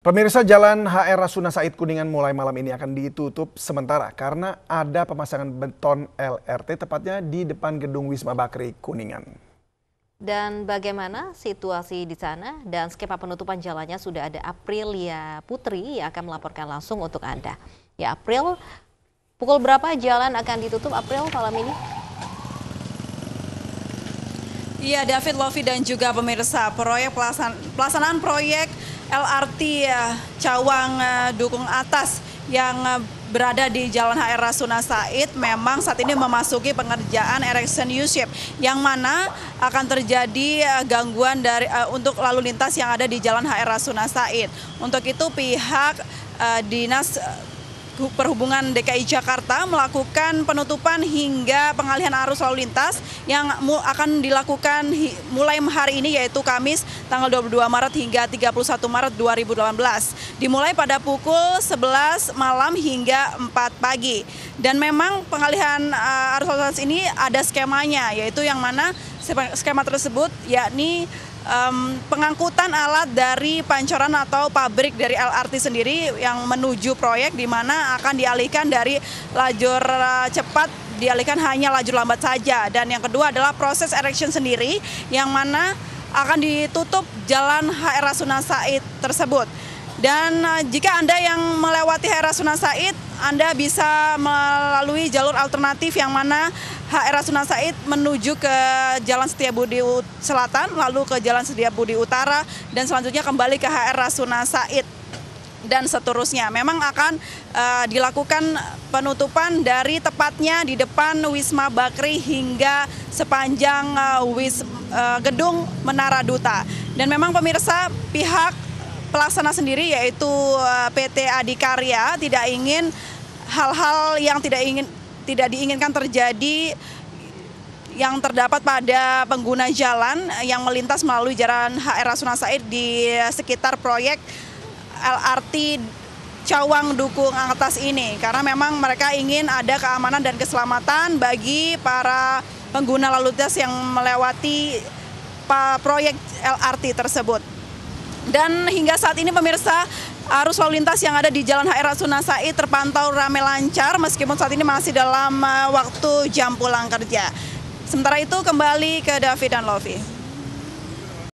Pemirsa, Jalan HR Rasuna Said Kuningan mulai malam ini akan ditutup sementara karena ada pemasangan beton LRT tepatnya di depan gedung Wisma Bakri Kuningan. Dan bagaimana situasi di sana dan skema penutupan jalannya sudah ada Aprilia Putri yang akan melaporkan langsung untuk Anda. Ya April, pukul berapa jalan akan ditutup April malam ini? Iya David, Lovi dan juga pemirsa, pelaksanaan proyek LRT Cawang Dukung Atas yang berada di Jalan HR Rasuna Said memang saat ini memasuki pengerjaan erection U-shape yang mana akan terjadi gangguan untuk lalu lintas yang ada di Jalan HR Rasuna Said. Untuk itu pihak Dinas Perhubungan DKI Jakarta melakukan penutupan hingga pengalihan arus lalu lintas yang akan dilakukan mulai hari ini, yaitu Kamis tanggal 22 Maret hingga 31 Maret 2018. Dimulai pada pukul 11 malam hingga 4 pagi. Dan memang pengalihan arus lalu lintas ini ada skemanya, yaitu yang mana skema tersebut yakni pengangkutan alat dari pancoran atau pabrik dari LRT sendiri yang menuju proyek, di mana akan dialihkan dari lajur cepat, dialihkan hanya lajur lambat saja. Dan yang kedua adalah proses erection sendiri yang mana akan ditutup Jalan HR Rasuna Said tersebut. Dan jika Anda yang melewati HR Rasuna Said, Anda bisa melalui jalur alternatif yang mana HR Rasuna Said menuju ke Jalan Setiabudi Selatan, lalu ke Jalan Setiabudi Utara, dan selanjutnya kembali ke HR Rasuna Said dan seterusnya. Memang akan dilakukan penutupan dari tepatnya di depan Wisma Bakri hingga sepanjang gedung Menara Duta. Dan memang pemirsa, pihak pelaksana sendiri yaitu PT Adikarya tidak ingin hal-hal yang tidak diinginkan terjadi yang terdapat pada pengguna jalan yang melintas melalui Jalan HR Rasuna Said di sekitar proyek LRT Cawang Dukung Atas ini, karena memang mereka ingin ada keamanan dan keselamatan bagi para pengguna lalu lintas yang melewati proyek LRT tersebut. Dan hingga saat ini pemirsa, arus lalu lintas yang ada di Jalan HR Rasuna Said terpantau ramai lancar meskipun saat ini masih dalam waktu jam pulang kerja. Sementara itu kembali ke David dan Lovi.